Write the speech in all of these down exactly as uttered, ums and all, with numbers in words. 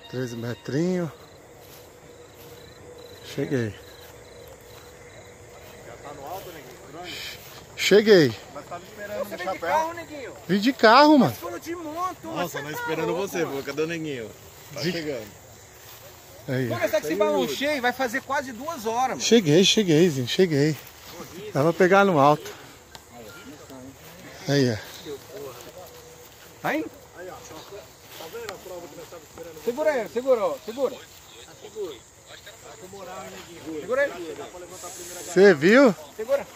treze metrinhos. Cheguei. Já tá no alto, neguinho? Cheguei. Mas tava esperando Você no veio de chapéu. carro, neguinho? Vim de carro, mano. Foram de moto. Nossa, nós esperando você, pô. Cadê o neguinho? Tá De- chegando. Aí. Vamos pensar que esse balão cheio vai fazer quase duas horas, mano. Cheguei, cheguei, Zinho, cheguei. Dá pra pegar no alto. Aí, ó. Tá indo? Segura aí, segura, ó. Segura. Segura aí. Você viu? Segura.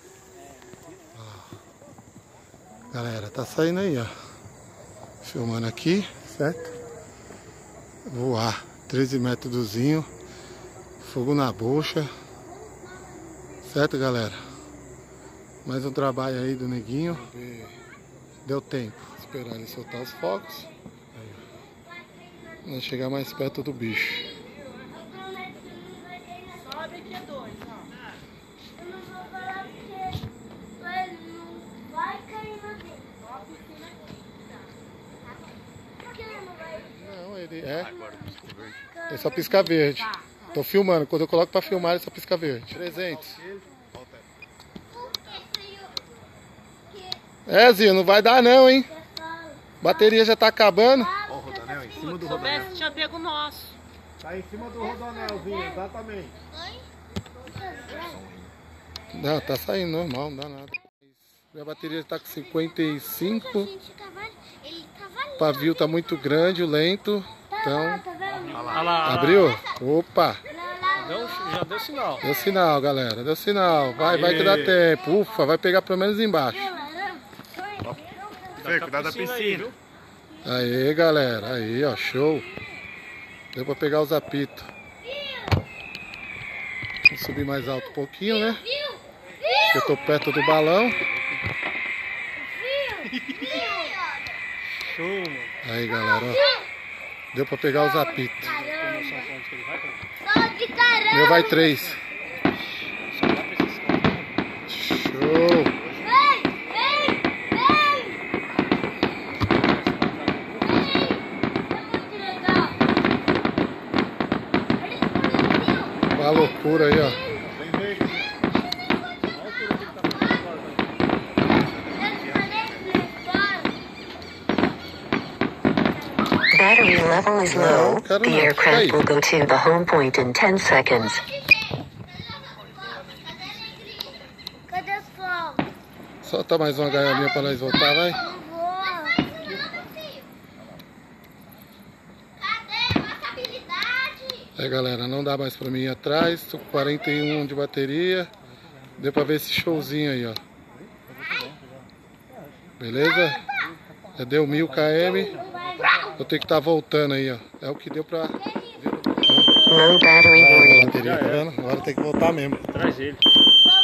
Galera, tá saindo aí, ó. Filmando aqui, certo? Voar. treze metros do Zinho. Fogo na bucha. Certo, galera? Mais um trabalho aí do neguinho. Deu tempo. Esperar ele soltar os focos. Vamos chegar mais perto do bicho. Sobe aqui dois, ó. Eu não vou falar porque ele não vai cair na dentro. Ó, a piscina aqui. Tá. Por que ele não vai? Não, ele é. É só pisca verde. Tô filmando. Quando eu coloco pra filmar, ele só pisca verde. trezentos. É, Zinho, não vai dar não, hein? Bateria já tá acabando. Ó o rodanel, em cima do Se rodanel. soubesse, tinha pego o nosso. Tá em cima do rodanelzinho, exatamente. Não, tá saindo normal, não dá nada. Minha bateria tá com cinquenta e cinco. O pavio tá muito grande, o lento. Então, Olha lá, abriu? Opa! Deu, já deu sinal. Deu sinal, galera. Deu sinal. Vai, vai que dá tempo. Ufa, vai pegar pelo menos embaixo. Fê, cuidado da piscina. Aí, viu? Aí, galera. Aí, ó. Show. Deu pra pegar os apitos. Vamos subir mais alto um pouquinho, né? Porque eu tô perto do balão. Show, mano. Aí, galera, ó. Deu pra pegar os apitos. Tem noção pra onde que ele vai, cara? Só de caramba. Meu vai três. Só dá pra esse sinal. Show. Vem, vem, vem. Que legal. Uma loucura aí, ó. Vem ver. Battery level is low. quero The não. aircraft Aí. will go to the home point in ten seconds. Cadê os fogos? Solta mais uma gaiolinha pra nós voltar, vai. Não vou. Cadê nossa habilidade? Aí, galera, não dá mais pra mim ir atrás. Tô com quarenta e um de bateria. Deu pra ver esse showzinho aí, ó. Beleza? Já deu mil quilômetros. Vou ter que estar voltando aí, ó. É o que deu pra... Low battery warning. Bateria, tá vendo? Agora tem que voltar mesmo. Traz ele. Vamos